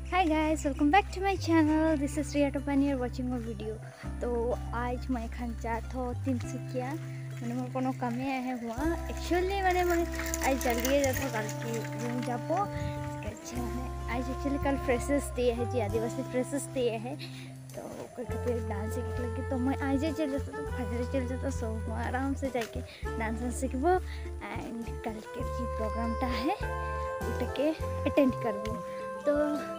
Hi guys, welcome back to my channel. This is Riya Topani, you are watching my video. तो आज मैं खान जात हो तिनसुकिया मैंने मोर कोनो कामे है हुआ एक्चुअली मैंने आज जल्दी जात हो कल की रूम जाबो। अच्छा है आज एक्चुअली कल फ्रेशर्स डे है जी, आदिवासी फ्रेशर्स डे है। तो कल के डांस सीख लगे तो मैं आज चल जाता तो फजरे चल जाता सो मैं आराम से जाके डांस सीखबो एंड कल के जी प्रोग्रामटा है उठके अटेंड करबो। तो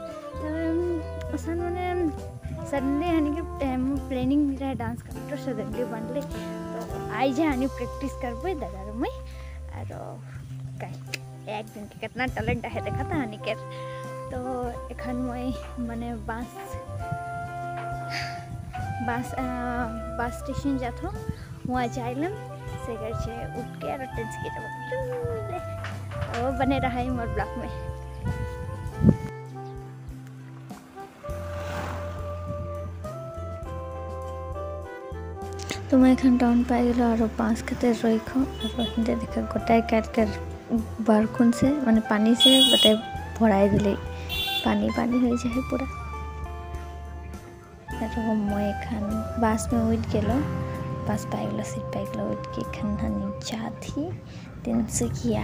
मैंने सडनली यानी कि प्लानिंग मेरा डांस करने तो सडनली बनले तो आई जाए यानी प्रैक्टिस करबो दादा में और एक दिन के कितना टैलेंट है देखा था हानि के। तो एखन मैं माने बास स्टेशन जात हो वहाँ जाइलम से उठ के और टेंस के बने रहा है मोर ब्लॉक में। तो मैं एखन टाउन पाई गल और बाँस खाते रख और देखा गोटाए काट कर बारखुन से माने पानी से गोटाए भराई दिले पानी पानी हो जाए पूरा। और मैं एखन बास में उठ गलो बास पाई गल सीट पाई गल उठ के एखन हानि जाथी तिनसुकिया।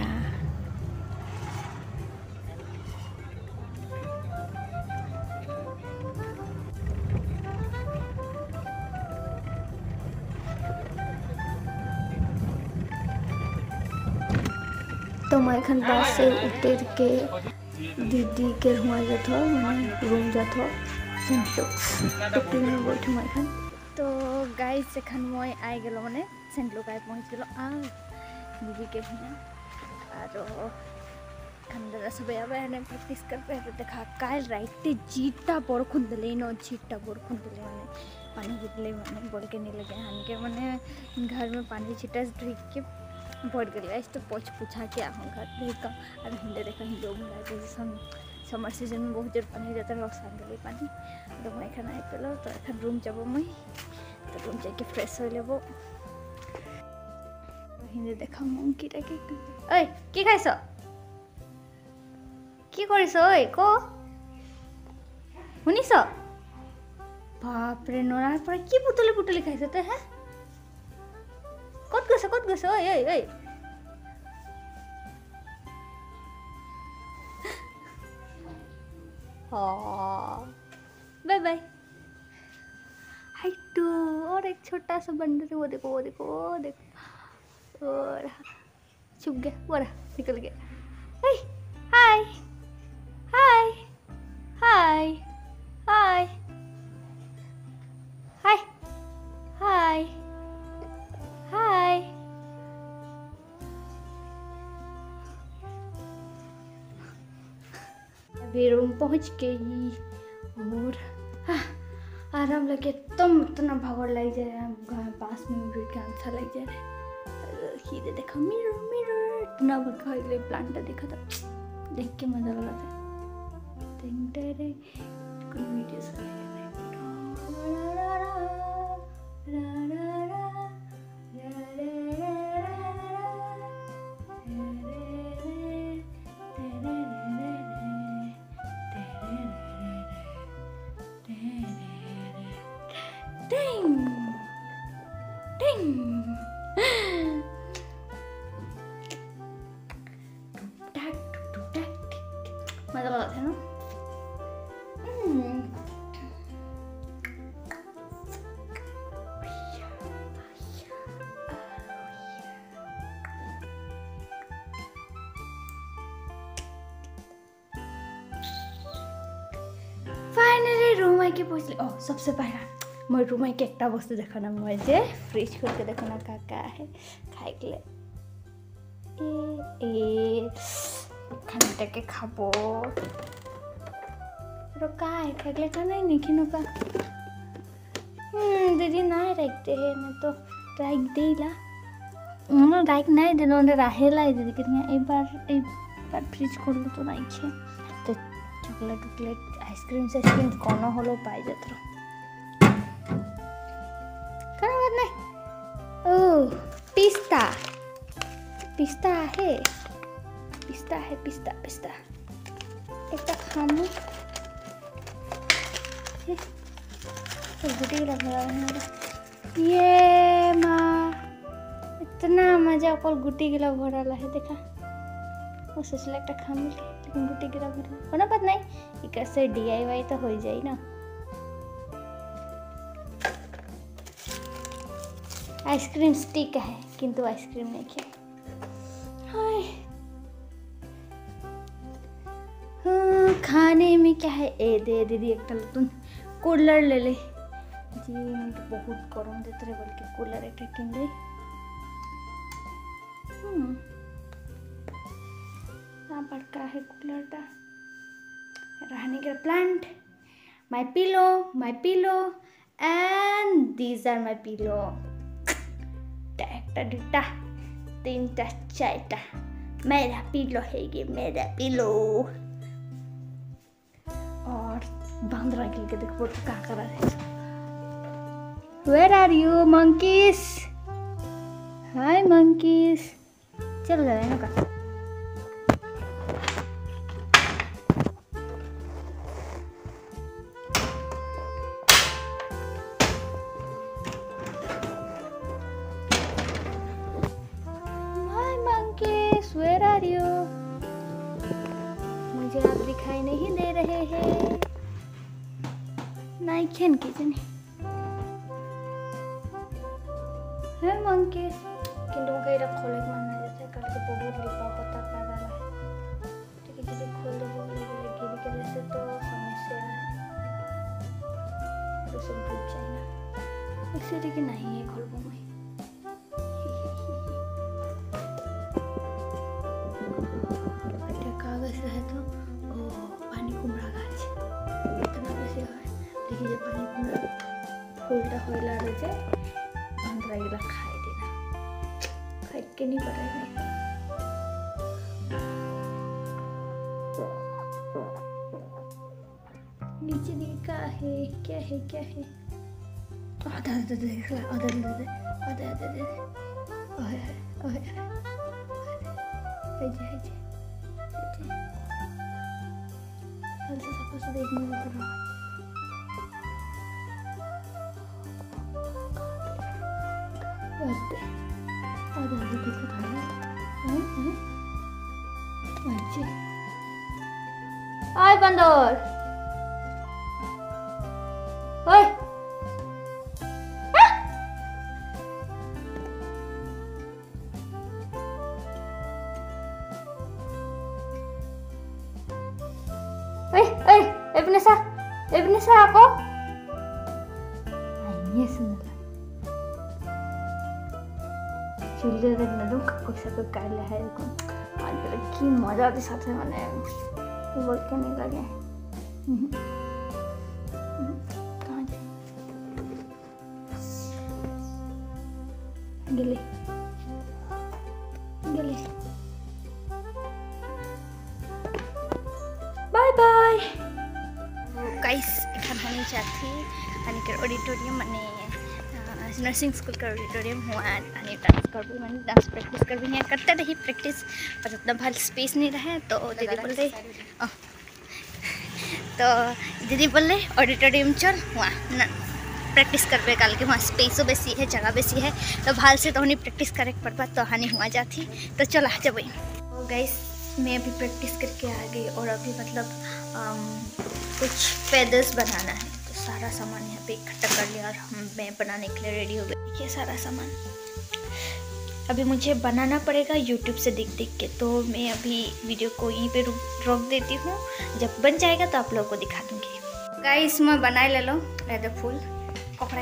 तो मैं एखन बस से उतर के दीदी के हुआ जात हो मैंने रूम जात हो सेंट लुक्स टुकड़ी में बैठ मैं एखन। तो गाइस एखन मैं आई गलो मैंने सेंट लुक आए पहुँच गलो आ दीदी के भुना और एखन दादा सब आने प्रैक्टिस करते देखा कल राइते जीटा बरखुन दिले न जीटा बरखुन दिले मैंने पानी गिरले मैंने बोल के नहीं लगे हान के मैंने घर में पानी छिटा ढीक के बढ़ गई तो पोछ पूछा के घर देखा और हिंदे देखा हिंदो जैसे समर सीजन में बहुत जोर पानी जाता है सांगली पानी। तो मैं एखन आई पेलो तो एखन रूम जाब मैं तो रूम जाके फ्रेश हो लेब हिंदे देखा मंकीटा के कि खाइस कि करिस को शुनिस बाप रे नरार पर कि पुतली पुतली खाइस तो हाँ कत गस ओए बाय बाय हाय टू। और एक छोटा सा बंदर है वो देखो वो देखो वो देखो और छुप गया वो रहा निकल गया। हाय हाय हाय हाय हाय हाय हाय। अभी रूम पहुंच गई और आराम लगे तुम इतना भागड़ लग जा रहा है पास में बैठ के अच्छा लग जा रहा है। खीरे देखा मिरर मिरर इतना बड़का प्लांट देखा था देख के मजा लगा था। कुछ वीडियोस मजा लगा था ना। फाइनली रूम आके पहुँचले सबसे पहला मैं रूम आके एक वस्तु देखना मुझे फ्रिज खोल के देखना क्या है खाए के लिए खाने के खाबो का है खाए का नहीं निखिनो का दीदी ना रखते हैं ना तो राइक देला राइक नहीं देना राहेला दीदी के एक बार फ्रिज खोल तो नहीं छे तो चॉकलेट वॉकलेट आइसक्रीम कौन हलो पाई जात नहीं। ओह पिस्ता पिस्ता है पिस्ता एक खानू तो गुटी गिला भरा है ये माँ इतना मजा अकल गुटी गिला भरा है देखा वो सोचल एक खाम लेकिन गुटी गिला भरा कोना बात नहीं कैसे DIY तो हो जाए ना। आइसक्रीम स्टिक है किंतु आइसक्रीम नहीं किया। हाँ खाने में क्या है ए दे दीदी एक तुम कूलर ले ले जी मुझे बहुत गरम देते रहे बोल के कूलर एक किन दे। बड़का है कूलर टा रहने का plant my pillow and these are my pillow एक दुटा तीन टा चार टा मेरा पिलो है ये मेरा पिलो। और बांद्रा के देखो तो कहाँ कर रहे हैं। Where are you monkeys? Hi monkeys। चल रहे हैं ना Where are you? मुझे आप दिखाई नहीं दे रहे हैं। नाइकेन किचन है मंकी किंतु मुझे इधर खोले के मन नहीं जाता है कल के बहुत लिपा पता कर रहा है ठीक है जब खोल दो गिर के जैसे तो समस्या है तो सब टूट जाएगा इसलिए कि नहीं है खोल पाऊँ मैं। कागज रहे तो पानी कुमड़ा गाछ इतना बेसी है लेकिन जब पानी कुमड़ा फूलटा होला रहे जाए अंदर गिला खाई देना खाई के नहीं पड़ेगा। नीचे दिखा है क्या है आधा से देखने में तो आय बंदर ओए Ebne sa ako? Ay, yes na lang. Children na dong kakosa ko kaila hai ko. आज की मजा आती साथ में मैंने वर्क करने लगे। कहाँ गिले बाय बाय गाइस एखान होनी चाहती अनिकर ऑडिटोरियम माने नर्सिंग स्कूल का ऑडिटोरियम हुआ अनि डांस कर भी मैंने डांस प्रैक्टिस कर भी नहीं करते रही प्रैक्टिस पर उतना भल स्पेस नहीं रहे तो दीदी बोल रही तो दीदी बोल रहे ऑडिटोरियम चल हुआ प्रैक्टिस करबे काल के वहाँ स्पेसो बेसी है जगह बेसी है तो भाल से तो हनी प्रैक्टिस करे पड़बा तो हानि हुआ जाती तो चला जब तो गाइस मैं अभी प्रैक्टिस करके आ गई और अभी मतलब कुछ फेदर्स बनाना है तो सारा सामान यहाँ पे इकट्ठा कर लिया और मैं बनाने के लिए रेडी हो गई। ये सारा सामान अभी मुझे बनाना पड़ेगा यूट्यूब से देख के तो मैं अभी वीडियो को यहीं पे रोक देती हूँ। जब बन जाएगा तो आप लोगों को दिखा दूँगी। गाइस मैं बनाए ले लो रहते फूल कपड़ा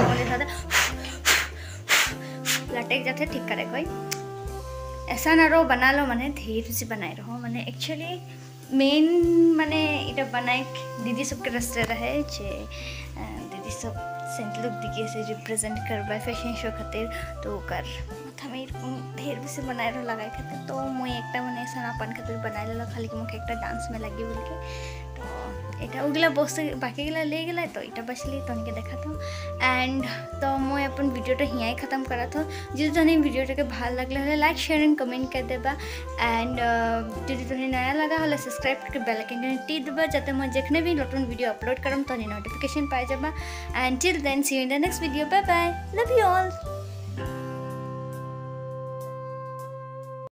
लटक जाते ठीक करे कोई ऐसा ना रहो बना लो मैंने धीरे से बनाए रहो मैंने एक्चुअली मेन माने इटा बनाए दीदी सबके रास्ते रहे जे दीदी सब सेंट लुक दिखे से रिप्रेजेंट करवा फैशन शो खातिर तो कर हमें ढेर से बनाए रहो लगाए खातिर तो मुझे एक मैंने ऐसा अपन खातिर बनाए लो खाली कि मुझे एक डांस में लगी बोल के तो एक इटा उगला बस बाकीगला ले गला तो इटा बसली तनिके देखा था एंड तो मैं अपन वीडियोटा हियाँ खत्म करा था। जो तनी वीडियोटा भल लगे लाइक शेयर एंड कमेंट कर देबा एंड जो तनी नया लगा हले सब्सक्राइब करके बेल आइकन टी देबा जाते मैं जखने भी नतुन वीडियो अपलोड करम तनी नोटिफिकेशन पाई जाबा and till then see you in the next video. Bye bye, love you all.